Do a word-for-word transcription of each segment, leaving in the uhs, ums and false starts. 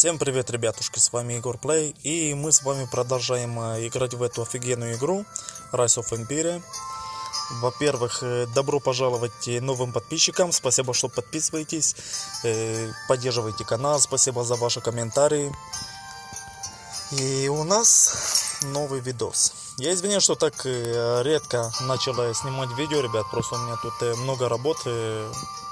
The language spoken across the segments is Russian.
Всем привет, ребятушки, с вами Егор Плей, и мы с вами продолжаем играть в эту офигенную игру Rise of Empire. Во-первых, добро пожаловать новым подписчикам, спасибо, что подписываетесь, поддерживайте канал, спасибо за ваши комментарии. И у нас новый видос. Я извиняюсь, что так редко начал снимать видео, ребят, просто у меня тут много работы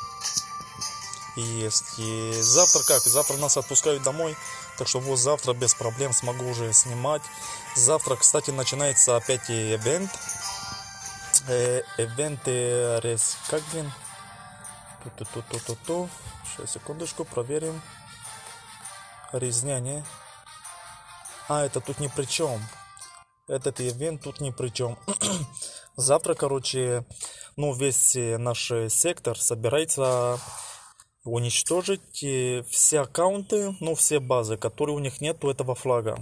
есть. И завтра как? Завтра нас отпускают домой, так что вот завтра без проблем смогу уже снимать. Завтра, кстати, начинается опять ивент. Э, ивенты рез... Как, блин? Ту-ту-ту-ту-ту-ту. Сейчас, секундочку, проверим. Резня, не? А, это тут ни при чем. Этот ивент тут ни при чем. Завтра, короче, ну, весь наш сектор собирается уничтожить все аккаунты, ну, все базы, которые у них нету этого флага.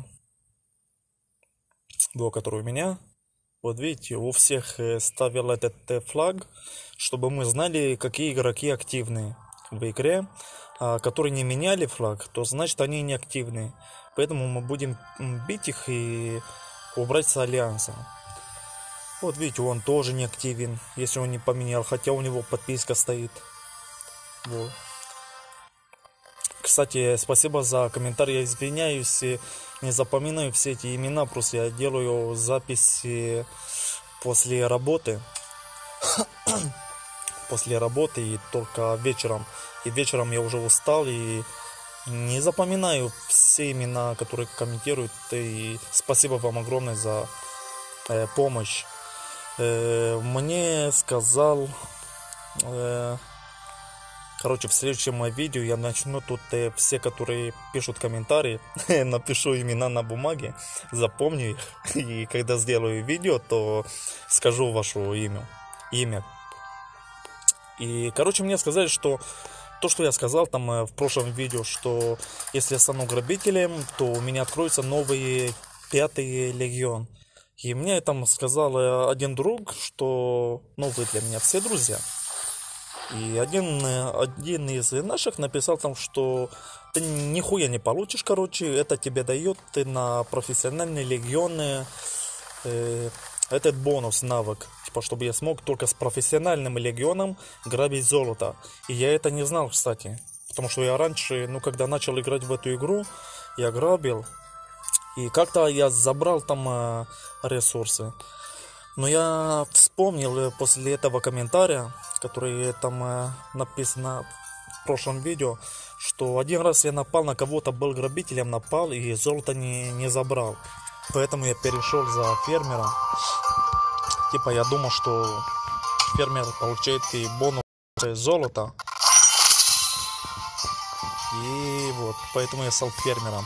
Вот, который у меня. Вот видите, у всех ставил этот флаг, чтобы мы знали, какие игроки активны в игре. А которые не меняли флаг, то значит они не активны. Поэтому мы будем бить их и убрать с альянса. Вот видите, он тоже не активен, если он не поменял, хотя у него подписка стоит. Вот. Кстати, спасибо за комментарий, я извиняюсь, не запоминаю все эти имена, просто я делаю записи после работы. После работы и только вечером. И вечером я уже устал и не запоминаю все имена, которые комментируют. И спасибо вам огромное за э, помощь. Э, мне сказал... Э, Короче, в следующем видео я начну тут э, все, которые пишут комментарии, напишу имена на бумаге, запомню их. И когда сделаю видео, то скажу ваше имя. имя. И, короче, мне сказали, что то, что я сказал там э, в прошлом видео, что если я стану грабителем, то у меня откроется новый пятый легион. И мне там сказал э, один друг, что, ну, вы для меня все друзья. И один, один из наших написал там, что ты нихуя не получишь, короче, это тебе дает ты на профессиональные легионы э, этот бонус, навык, типа, чтобы я смог только с профессиональным легионом грабить золото. И я это не знал, кстати, потому что я раньше, ну, когда начал играть в эту игру, я грабил, и как-то я забрал там э, ресурсы. Но я вспомнил после этого комментария, который там э, написано в прошлом видео, что один раз я напал на кого-то, был грабителем, напал и золото не, не забрал. Поэтому я перешел за фермера. Типа я думал, что фермер получает и бонус золота. И вот, поэтому я стал фермером.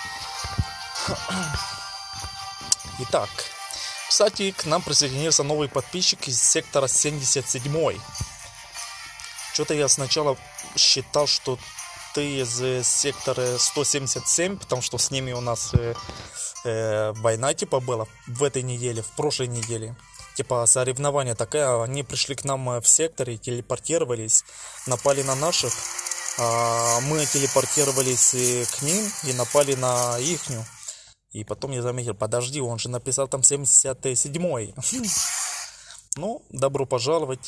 Итак. Кстати, к нам присоединился новый подписчик из сектора семьдесят семь. Что-то я сначала считал, что ты из сектора сто семьдесят семь, потому что с ними у нас э, э, война типа была в этой неделе, в прошлой неделе. Типа соревнование такое, они пришли к нам в секторе, телепортировались, напали на наших, а мы телепортировались к ним и напали на ихнюю. И потом я заметил, подожди, он же написал там семьдесят семь. Ну, добро пожаловать.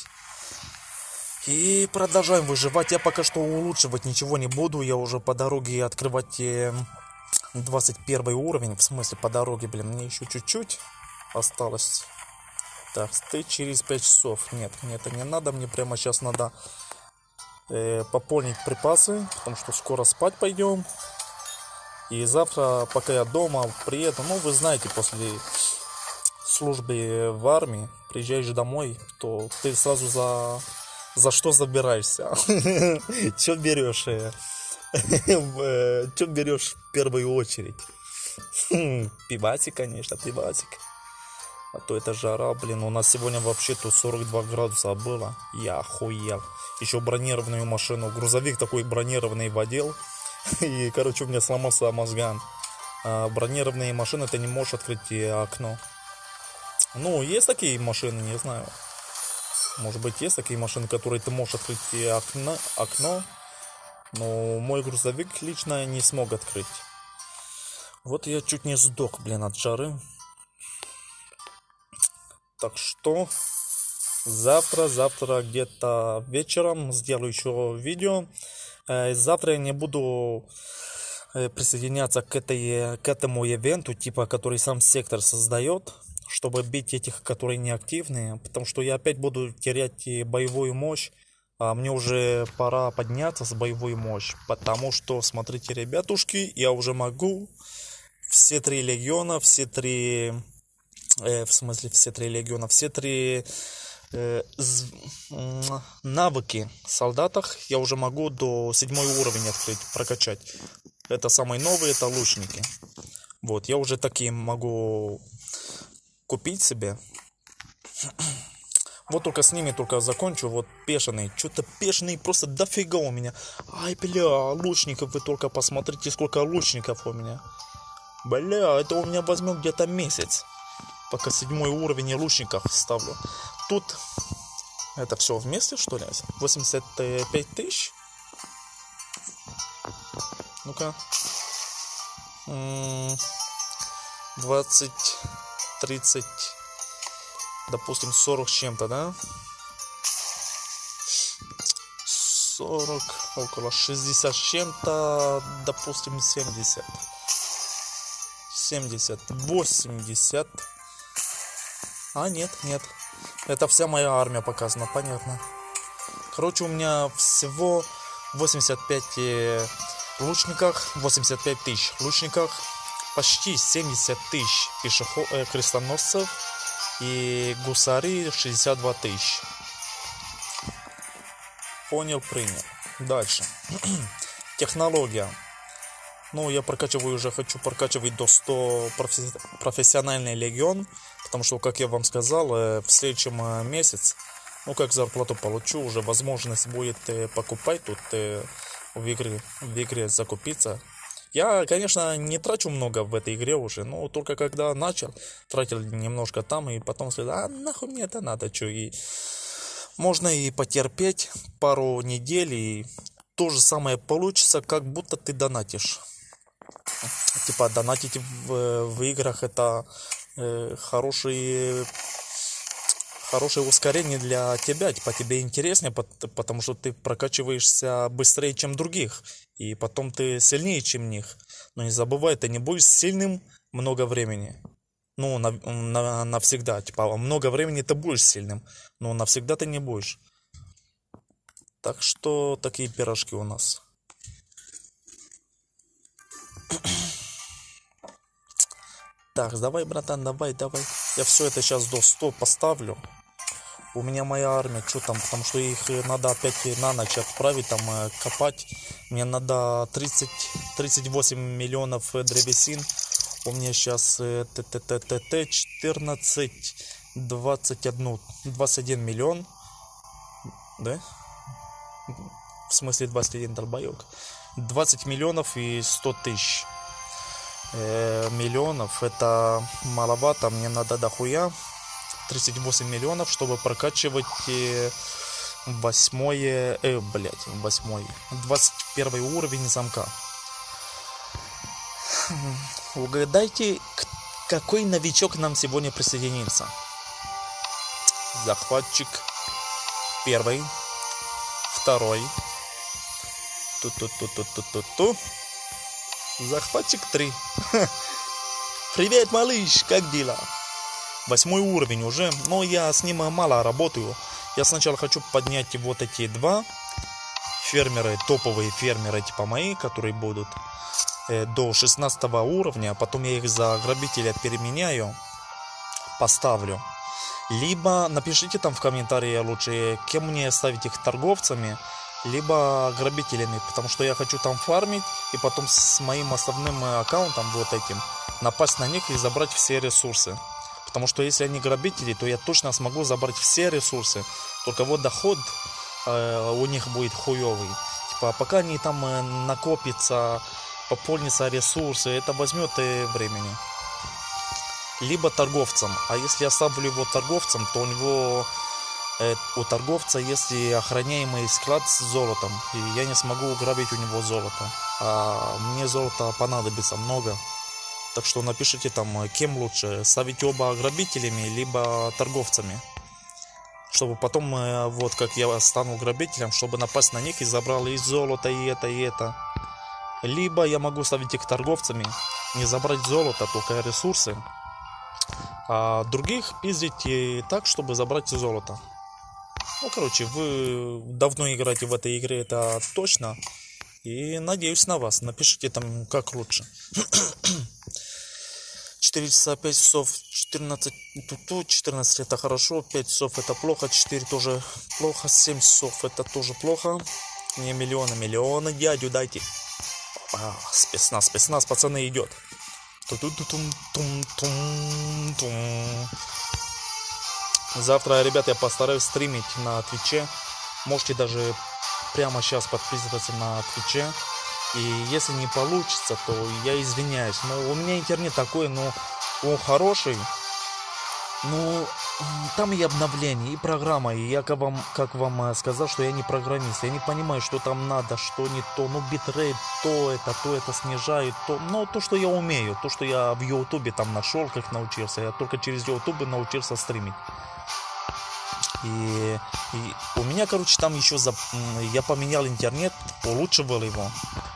И продолжаем выживать. Я пока что улучшивать ничего не буду. Я уже по дороге открывать двадцать первый уровень. В смысле, по дороге, блин, мне еще чуть-чуть осталось. Так, ты через пять часов. Нет, мне это не надо. Мне прямо сейчас надо э, пополнить припасы, потому что скоро спать пойдем. И завтра, пока я дома, приеду, ну, вы знаете, после службы в армии, приезжаешь домой, то ты сразу за, за что забираешься? Что берешь? Что берешь в первую очередь? Пивасик, конечно, пивасик. А то это жара, блин, у нас сегодня вообще тут сорок два градуса было. Я охуел. Еще бронированную машину, грузовик такой бронированный водил. И, короче, у меня сломался мозган. А бронированные машины ты не можешь открыть окно. Ну, есть такие машины, не знаю. Может быть, есть такие машины, которые ты можешь открыть окно, окно Но мой грузовик лично не смог открыть. Вот я чуть не сдох, блин, от жары. Так что завтра, завтра где-то вечером сделаю еще видео. Завтра я не буду присоединяться к, этой, к этому ивенту, типа, который сам сектор создает, чтобы бить этих, которые неактивные, потому что я опять буду терять боевую мощь, а мне уже пора подняться с боевой мощь, потому что, смотрите, ребятушки, я уже могу все три легиона, все три, э, в смысле все три легиона, все три э, з, э, навыки в солдатах я уже могу до седьмой уровня открыть, прокачать. Это самые новые, это лучники. Вот, я уже такие могу купить себе. Вот только с ними только закончу. Вот пешеный. Что-то пешеный просто дофига у меня. Ай, бля, лучников вы только посмотрите, сколько лучников у меня. Бля, это у меня возьмет где-то месяц. Пока седьмой уровень лучников ставлю. Тут это все вместе, что ли? восемьдесят пять тысяч. Ну-ка. двадцать, тридцать, допустим, сорок с чем-то, да? сорок, около шестьдесят с чем-то, допустим, семьдесят. семьдесят, восемьдесят. А, нет, нет. Это вся моя армия показана, понятно. Короче, у меня всего восемьдесят пять лучниках, восемьдесят пять тысяч лучниках, почти семьдесят тысяч пешеход, э, крестоносцев и гусари шестьдесят два тысячи. Понял, принял. Дальше. Технология. Ну, я прокачиваю уже, хочу прокачивать до ста профессиональный легион, потому что, как я вам сказал, в следующем месяце, ну, как зарплату получу, уже возможность будет покупать тут в игре, в игре закупиться. Я, конечно, не трачу много в этой игре уже, но только когда начал, тратил немножко там, и потом сказал, а нахуй мне это надо, что, и можно и потерпеть пару недель, и то же самое получится, как будто ты донатишь. Типа, донатить в, в играх это э, хороший... Хорошее ускорение для тебя, типа тебе интереснее, потому что ты прокачиваешься быстрее, чем других, и потом ты сильнее, чем них. Но не забывай, ты не будешь сильным много времени. Ну, на, на, навсегда, типа много времени ты будешь сильным, но навсегда ты не будешь. Так что такие пирожки у нас. Так, давай, братан, давай, давай. Я все это сейчас до ста поставлю. У меня моя армия, что там, потому что их надо опять на ночь отправить, там копать. Мне надо тридцать, тридцать восемь миллионов древесин. У меня сейчас ТТТТ четырнадцать, двадцать один, двадцать один миллион. Да? В смысле двадцать один долбоёк. двадцать миллионов и сто тысяч. Э, миллионов это маловато, мне надо дохуя. тридцать восемь миллионов, чтобы прокачивать э, восьмое, э, блять, восьмой, двадцать первый уровень замка. Угадайте, какой новичок нам сегодня присоединится? Захватчик первый, второй, ту-ту-ту-ту-ту-ту-ту. Захватчик три. Привет, малыш, как дела? Восьмой уровень уже, но я с ним мало работаю. Я сначала хочу поднять вот эти два фермеры, топовые фермеры типа мои, которые будут э, до шестнадцатого уровня. Потом я их за грабителя переменяю, поставлю. Либо напишите там в комментарии лучше, кем мне ставить их, торговцами, либо грабителями, потому что я хочу там фармить и потом с моим основным аккаунтом вот этим напасть на них и забрать все ресурсы. Потому что если они грабители, то я точно смогу забрать все ресурсы. Только вот доход э, у них будет хуёвый. Типа, пока они там э, накопятся, пополнятся ресурсы, это возьмет э, времени. Либо торговцам. А если я оставлю его торговцам, то у него э, у торговца есть охраняемый склад с золотом, и я не смогу уграбить у него золото. А мне золота понадобится много. Так что напишите там, кем лучше, ставить оба грабителями, либо торговцами. Чтобы потом, вот как я стану грабителем, чтобы напасть на них и забрал и золото, и это, и это. Либо я могу ставить их торговцами, не забрать золото, только ресурсы. А других пиздить и так, чтобы забрать золото. Ну, короче, вы давно играете в этой игре, это точно. И надеюсь на вас. Напишите там, как лучше. четыре часа, пять часов, четырнадцать, четырнадцать это хорошо, пять часов это плохо, четыре тоже плохо, семь часов это тоже плохо. Не миллионы, миллионы, дядю дайте. А, спецназ, спецназ, пацаны, идет. Завтра, ребята, я постараюсь стримить на Твиче. Можете даже прямо сейчас подписываться на Твиче. И если не получится, то я извиняюсь. Но у меня интернет такой, но он хороший. Ну, там и обновления, и программа. И я как вам, как вам сказал, что я не программист. Я не понимаю, что там надо, что не то. Ну, битрейт, то это, то это снижает, то. Но то, что я умею, то, что я в Ютубе там нашел, как научился. Я только через Ютуб научился стримить. И, и у меня, короче, там еще за... я поменял интернет, улучшил его.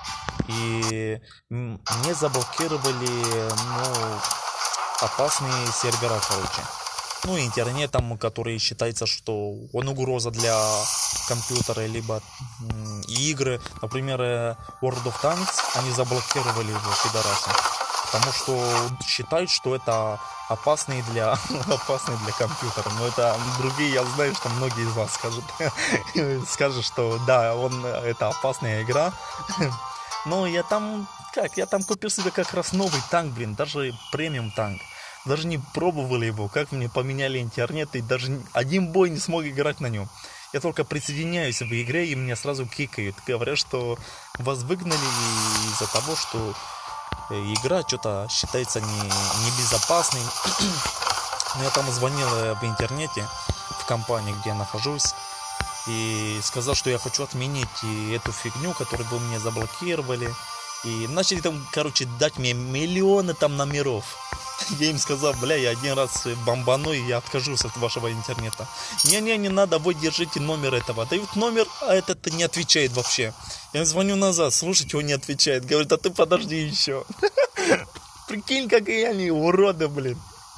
И мне заблокировали, ну, опасные сервера, короче. Ну, интернет там, который считается, что он угроза для компьютера, либо м, игры. Например, World of Tanks, они заблокировали его, пидорасы. Потому что считают, что это опасный для, опасный для компьютера. Но это другие, я знаю, что многие из вас скажут, скажут, что да, он, это опасная игра. Но я там, как, я там купил себе как раз новый танк, блин, даже премиум танк. Даже не пробовали его, как мне поменяли интернет, и даже один бой не смог играть на нем. Я только присоединяюсь в игре, и меня сразу кикают. Говорят, что вас выгнали из-за того, что игра что-то считается не, небезопасной. Но я там звонил в интернете, в компании, где я нахожусь, и сказал, что я хочу отменить эту фигню, которую вы мне заблокировали. И начали там, короче, дать мне миллионы там номеров. Я им сказал, бля, я один раз бомбану, и я откажусь от вашего интернета. Не-не, не надо, вы держите номер этого. Дают номер, а этот не отвечает вообще. Я звоню назад, слушайте, он не отвечает. Говорит, а ты подожди еще. Прикинь, какие они уроды, блин.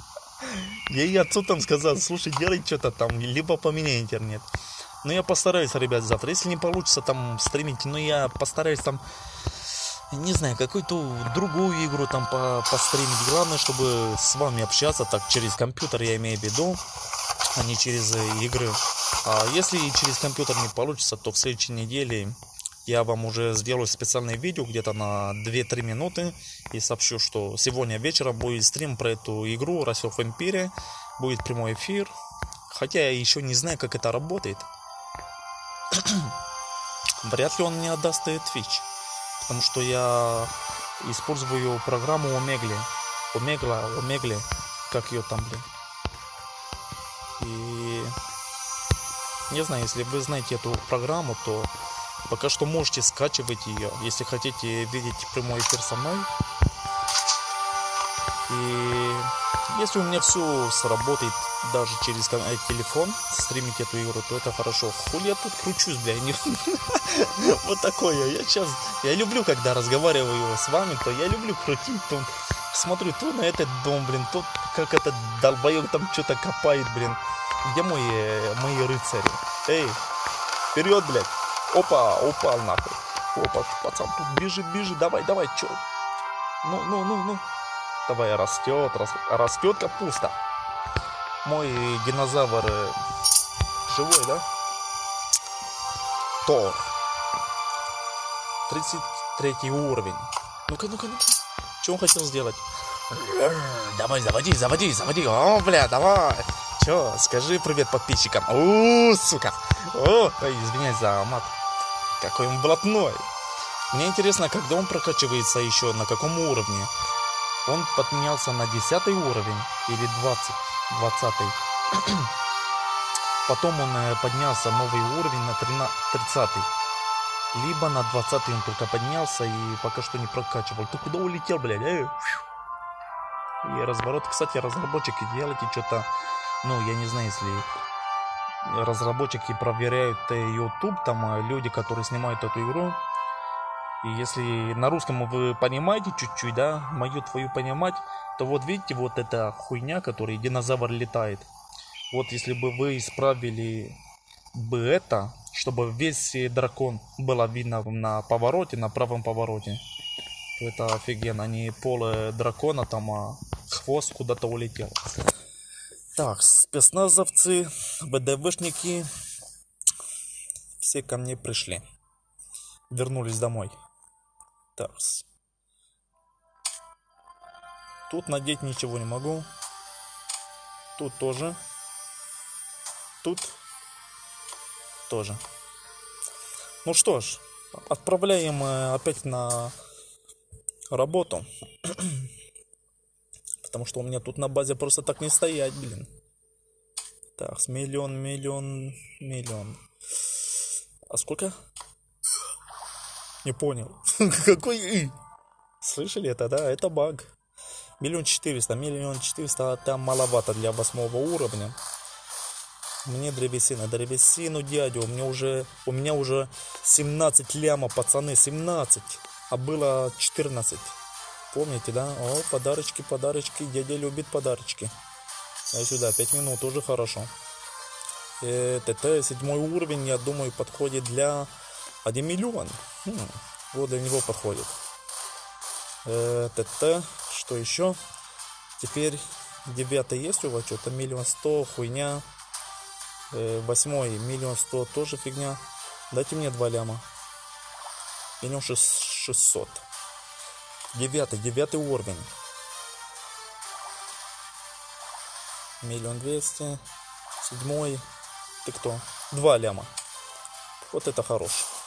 Я и отцу там сказал, слушай, делай что-то там, либо поменяй интернет. Но я постараюсь, ребят, завтра. Если не получится там стримить, но я постараюсь там, не знаю, какую-то другую игру там по постримить. Главное, чтобы с вами общаться так через компьютер, я имею в виду, а не через игры. А если через компьютер не получится, то в следующей неделе я вам уже сделаю специальное видео где-то на две-три минуты и сообщу, что сегодня вечером будет стрим про эту игру Rise of Empire, будет прямой эфир. Хотя я еще не знаю, как это работает. Вряд ли он мне отдаст Twitch, потому что я использую программу Omegle. Омегла, Омегле, как ее там, блин. И не знаю, если вы знаете эту программу, то пока что можете скачивать ее, если хотите видеть прямой эфир со мной. И если у меня все сработает даже через телефон, стримить эту игру, то это хорошо. Хули я тут кручусь, бля, не... Вот такое. Я сейчас, я люблю, когда разговариваю с вами, то я люблю крутить. То смотрю то на этот дом, блин, то как этот долбоёб там что-то копает, блин. Где мои, мои рыцари? Эй, вперед, блядь. Опа, упал нахуй. Опа, пацан, тут бежи, бежи, давай, давай, чё? Ну, ну, ну, ну. Давай, растет, растет капуста. Мой динозавр живой, да? Тор. тридцать третий уровень. Ну-ка, ну-ка, ну-ка. Что он хотел сделать? Давай, заводи, заводи, заводи. О, бля, давай. Че, скажи привет подписчикам. О, сука. О, ой, извиняюсь за мат. Какой он блатной. Мне интересно, когда он прокачивается еще, на каком уровне. Он поднялся на десятый уровень или двадцать, двадцатый. Потом он э, поднялся новый уровень на тридцатый. Либо на двадцатый он только поднялся и пока что не прокачивал. Ты куда улетел, блядь? Эй? И разворот. Кстати, разработчики, делайте что-то... Ну, я не знаю, если разработчики проверяют YouTube, там люди, которые снимают эту игру. И если на русском вы понимаете чуть-чуть, да, мою твою понимать, то вот видите, вот эта хуйня, которой динозавр летает. Вот если бы вы исправили бы это, чтобы весь дракон было видно на повороте, на правом повороте, то это офигенно. Не поле дракона, там а хвост куда-то улетел. Так, спецназовцы, БДВшники, все ко мне пришли. Вернулись домой. Так. Тут надеть ничего не могу. Тут тоже. Тут тоже. Ну что ж, отправляем опять на работу. Потому что у меня тут на базе просто так не стоять, блин. Так, с миллион, миллион, миллион. А сколько? Не понял. Какой и? Слышали это, да? Это баг. Миллион четыреста, миллион четыреста, там маловато для восьмого уровня. Мне древесина, древесину, дядю. У меня уже, у меня уже семнадцать ляма, пацаны, семнадцать. А было четырнадцать. Помните, да? О, подарочки, подарочки. Дядя любит подарочки. А сюда, пять минут, уже хорошо. ТТ, седьмой уровень, я думаю, подходит для один миллион. Хм, вот для него подходит. ТТ, что еще? Теперь девятый есть у вас что-то? Миллион сто, хуйня. Восьмой, миллион сто, тоже фигня. Дайте мне два ляма. Миллион шестьсот. Девятый, девятый уровень. Миллион двести. Седьмой. Ты кто? Два ляма. Вот это хорош.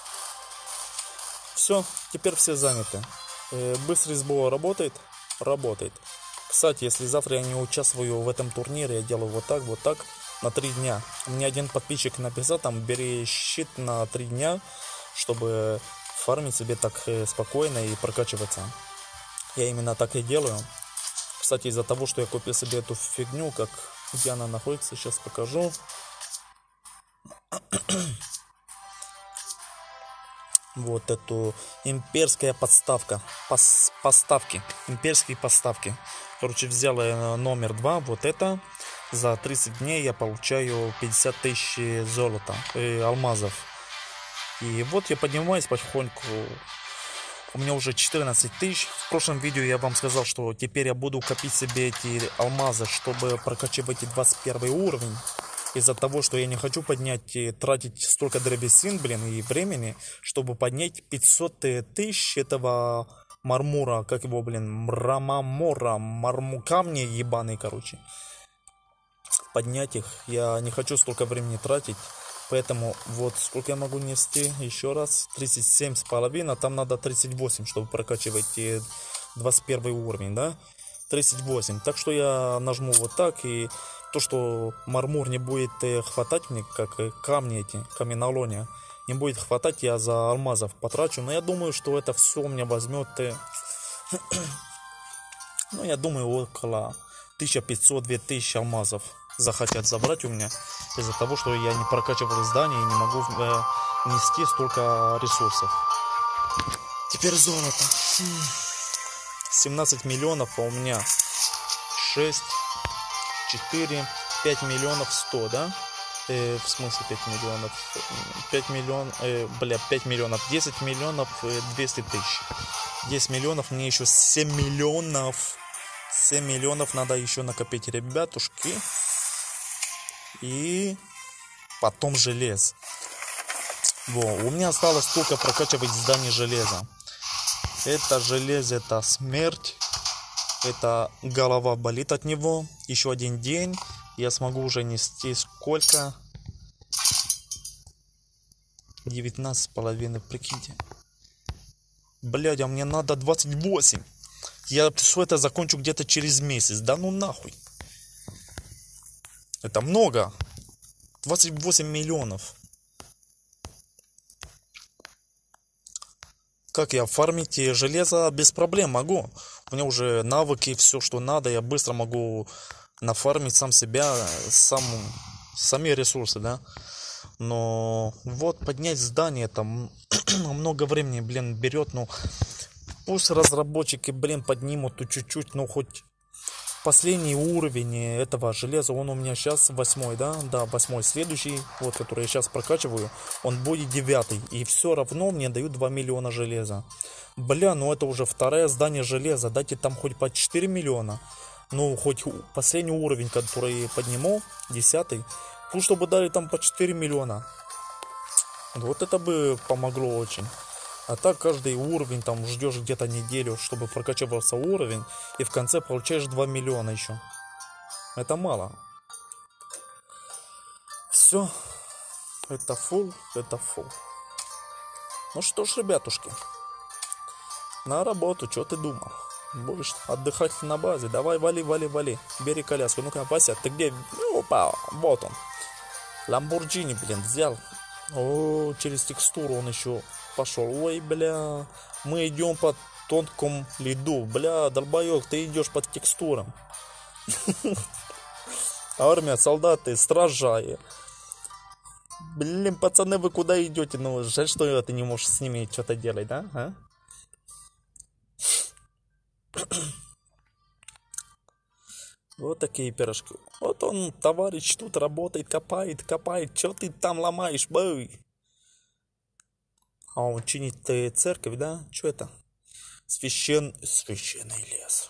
Все, теперь все заняты. Быстрый сбор работает? Работает. Кстати, если завтра я не участвую в этом турнире, я делаю вот так, вот так, на три дня. Мне один подписчик написал, там, бери щит на три дня, чтобы фармить себе так спокойно и прокачиваться. Я именно так и делаю. Кстати, из-за того, что я купил себе эту фигню, как где она находится, сейчас покажу. Вот эту имперская подставка. Пос, поставки. Имперские поставки. Короче, взял я номер два. Вот это. За тридцать дней я получаю пятьдесят тысяч золота. Э, алмазов. И вот я поднимаюсь потихоньку. У меня уже четырнадцать тысяч. В прошлом видео я вам сказал, что теперь я буду копить себе эти алмазы, чтобы прокачивать двадцать первый уровень. Из-за того, что я не хочу поднять, тратить столько древесин, блин, и времени, чтобы поднять пятьсот тысяч этого мармура, как его, блин, мрамора, марму, камни ебаные, короче. Поднять их, я не хочу столько времени тратить, поэтому вот сколько я могу нести, еще раз, тридцать семь с половиной, там надо тридцать восемь, чтобы прокачивать двадцать первый уровень, да, тридцать восемь, так что я нажму вот так, и то, что мармур не будет хватать мне, как камни эти, каменоломня, не будет хватать, я за алмазов потрачу. Но я думаю, что это все у меня возьмет, ну, я думаю, около тысяча пятьсот — две тысячи алмазов захотят забрать у меня, из-за того, что я не прокачивал здание и не могу э, нести столько ресурсов. Теперь золото. семнадцать миллионов, а у меня шесть, четыре, пять миллионов сто, да? Э, в смысле пять миллионов? пять миллионов, э, бля, пять миллионов, десять миллионов, э, двести тысяч. десять миллионов, мне еще семь миллионов. семь миллионов надо еще накопить, ребятушки. И потом желез. Во, у меня осталось только прокачивать здание железа. Это железо, это смерть. Это голова болит от него. Еще один день. Я смогу уже нести сколько? девятнадцать с половиной, прикиньте. Блядь, а мне надо двадцать восемь. Я все это закончу где-то через месяц. Да ну нахуй. Это много. двадцать восемь миллионов. Как я фармить железо без проблем могу. У меня уже навыки, все, что надо. Я быстро могу нафармить сам себя, сам, сами ресурсы, да. Но вот поднять здание там много времени, блин, берет. Ну, пусть разработчики, блин, поднимут чуть-чуть, ну, хоть последний уровень этого железа, он у меня сейчас восьмой, да, да, восьмой. Следующий, вот, который я сейчас прокачиваю, он будет девятый. И все равно мне дают два миллиона железа. Бля, ну это уже второе здание железа. Дайте там хоть по четыре миллиона. Ну, хоть последний уровень, который подниму, десятый. Пусть чтобы дали там по четыре миллиона. Вот это бы помогло очень. А так каждый уровень там ждешь где-то неделю, чтобы прокачивался уровень, и в конце получаешь два миллиона еще. Это мало. Все. Это фул, это фул. Ну что ж, ребятушки. На работу, что ты думал? Будешь отдыхать на базе? Давай, вали, вали, вали. Бери коляску. Ну-ка, Вася, ты где? Опа, вот он. Ламборджини, блин, взял. О, через текстуру он еще пошел. Ой, бля, мы идем по тонкому льду. Бля, долбоёк, ты идешь под текстурам. Армия, солдаты, стражаи. Блин, пацаны, вы куда идете? Ну, жаль, что ты не можешь с ними что-то делать, да? А? Вот такие пирожки. Вот он, товарищ, тут работает, копает, копает. Че ты там ломаешь, бой? А он чинит церковь, да? Че это? Священ... Священный лес.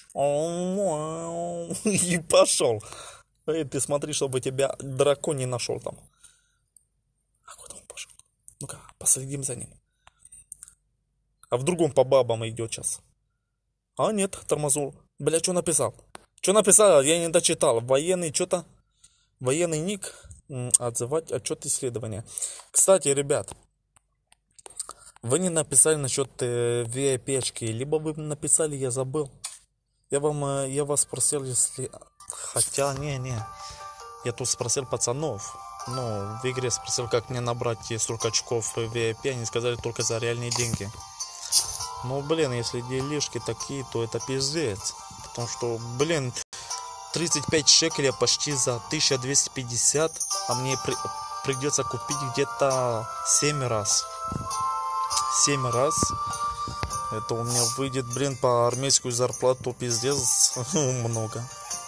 И пошел. Эй, ты смотри, чтобы тебя дракон не нашел там. А куда он пошел? Ну-ка, последим за ним. А вдруг он по бабам идет сейчас? А нет, тормознул. Бля, что написал? Что написал? Я не дочитал. Военный что-то... Военный ник. Отзывать отчет исследования. Кстати, ребят. Вы не написали насчет э, ви ай пи-очки. Либо вы написали, я забыл. Я вам... Э, я вас спросил, если... Хотя, не-не. Я тут спросил пацанов. Ну, в игре спросил, как мне набрать столько очков ви ай пи. Они сказали, только за реальные деньги. Ну, блин, если делишки такие, то это пиздец. Потому что, блин, тридцать пять шекелей почти за тысячу двести пятьдесят, а мне при, придется купить где-то семь раз. семь раз. Это у меня выйдет, блин, по армейскую зарплату пиздец много.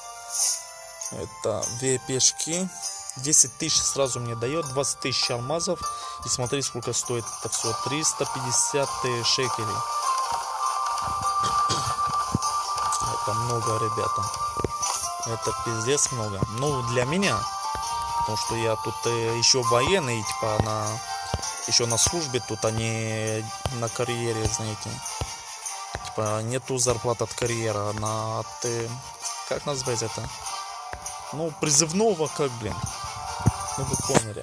Это ви ай пи-шки. десять тысяч сразу мне дает, двадцать тысяч алмазов. И смотри, сколько стоит это все. триста пятьдесят шекелей. Это много, ребята. Это пиздец много. Ну, для меня. Потому что я тут э, еще военный, типа, на... Еще на службе тут, а не на карьере, знаете. Типа, нету зарплаты от карьера, на... От, э, как назвать это? Ну, призывного, как, блин. Ну, вы поняли.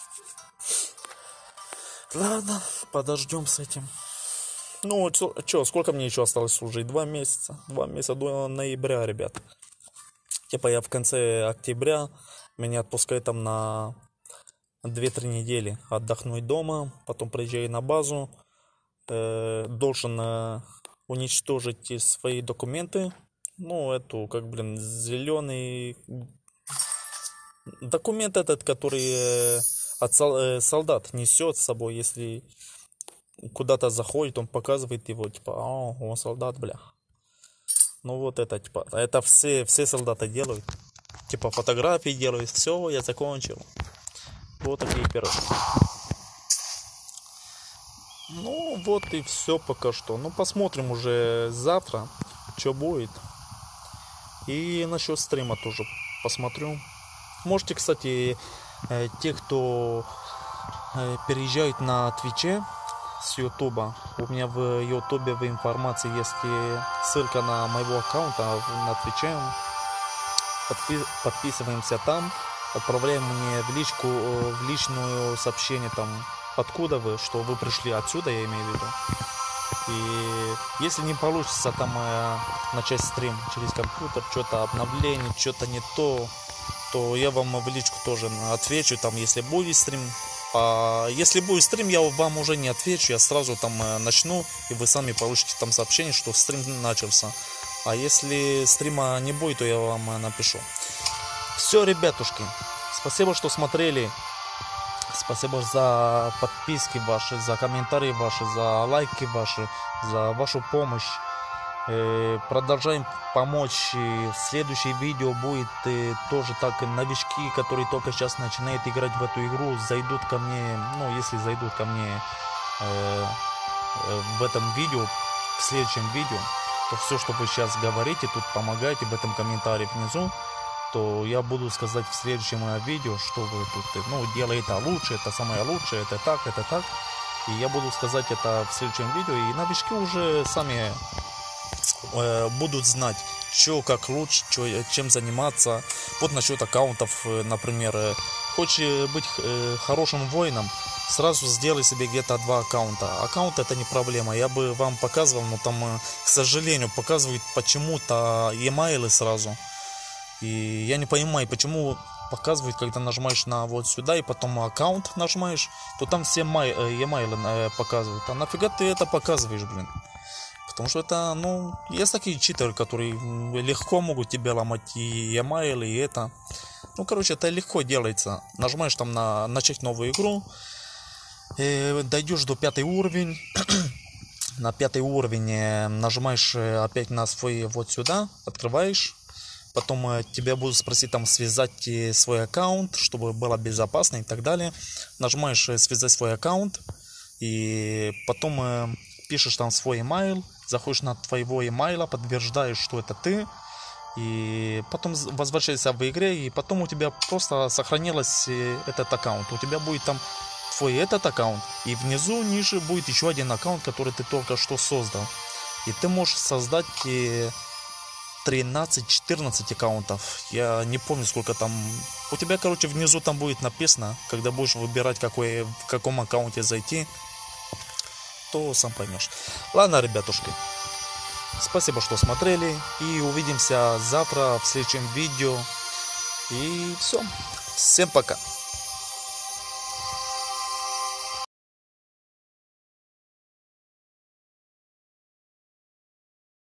Ладно, подождем с этим. Ну, что, сколько мне еще осталось служить? Два месяца. Два месяца до ноября, ребят. Типа я в конце октября, меня отпускают там на две-три недели. Отдохнуть дома, потом приезжаю на базу. Э, должен э, уничтожить свои документы. Ну, эту, как, блин, зеленый... Документ этот, который э, от сол, э, солдат несет с собой, если... Куда-то заходит, он показывает его, типа, о, он солдат, бля. Ну вот это, типа, это все, все солдаты делают. Типа, фотографии делают, все, я закончил. Вот такие пирожки. Ну, вот и все пока что. Ну, посмотрим уже завтра, что будет. И насчет стрима тоже посмотрю. Можете, кстати, те, кто переезжает на Твиче, с Ютуба. У меня в Ютубе в информации есть ссылка на моего аккаунта на Твиче. Подпи- подписываемся там. Отправляем мне в личку, в личную сообщение там, откуда вы, что вы пришли отсюда, я имею в виду. И если не получится там э, начать стрим через компьютер, что-то обновление, что-то не то, то я вам в личку тоже отвечу, там, если будет стрим. А если будет стрим, я вам уже не отвечу, я сразу там начну, и вы сами получите там сообщение, что стрим начался. А если стрима не будет, то я вам напишу. Все, ребятушки, спасибо, что смотрели. Спасибо за подписки ваши, за комментарии ваши, за лайки ваши, за вашу помощь. Продолжаем помочь. Следующее видео будет тоже так. Новички, которые только сейчас начинают играть в эту игру, зайдут ко мне, ну, если зайдут ко мне э, в этом видео, в следующем видео, то все, что вы сейчас говорите, тут помогаете в этом комментарии внизу, то я буду сказать в следующем видео, что вы тут, ну, делаете лучше, это самое лучшее, это так, это так. И я буду сказать это в следующем видео, и новички уже сами э, будут знать, что как лучше, чё, чем заниматься. Вот насчет аккаунтов, например, хочешь быть э, хорошим воином, сразу сделай себе где-то два аккаунта. Аккаунт это не проблема, я бы вам показывал, но там, к сожалению, показывают почему-то e-mail сразу. И я не понимаю, почему показывает, когда нажимаешь на вот сюда и потом аккаунт нажимаешь, то там все e-mail показывают. А нафига ты это показываешь, блин? Потому что это, ну, есть такие читеры, которые легко могут тебе ломать и e-mail, и это. Ну, короче, это легко делается. Нажимаешь там на начать новую игру, дойдешь до пятый уровень. На пятый уровень нажимаешь опять на свой вот сюда, открываешь. Потом э, тебя будут просить там связать э, свой аккаунт, чтобы было безопасно и так далее. Нажимаешь э, связать свой аккаунт. И потом э, пишешь там свой email. Заходишь на твоего email, подтверждаешь, что это ты. И потом возвращаешься в игре. И потом у тебя просто сохранилось э, этот аккаунт. У тебя будет там твой этот аккаунт. И внизу ниже будет еще один аккаунт, который ты только что создал. И ты можешь создать... Э, тринадцать-четырнадцать аккаунтов. Я не помню, сколько там. У тебя, короче, внизу там будет написано, когда будешь выбирать, какой, в каком аккаунте зайти, то сам поймешь. Ладно, ребятушки. Спасибо, что смотрели. И увидимся завтра в следующем видео. И все. Всем пока.